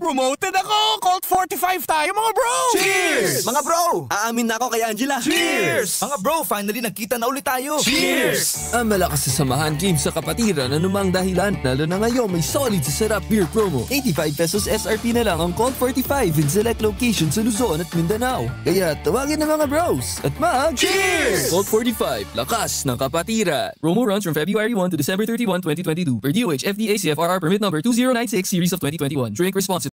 Promoted ako! Colt45 tayo mga bro! Cheers! Mga bro, aamin na ako kay Angela. Cheers! Mga bro, finally nagkita na ulit tayo. Cheers! Ang malakas sa samahan game sa kapatiran anumang dahilan, lalo na ngayon may solid sa Sarap beer promo. 85 pesos SRP na lang ang Colt45 in select locations sa Luzon at Mindanao. Kaya tawagin na mga bros at Cheers! Colt45, lakas ng kapatiran. Promo runs from February 1 to December 31, 2022 per DOH FDA CFRR permit number 2096 series of 2021. Drink responsibly.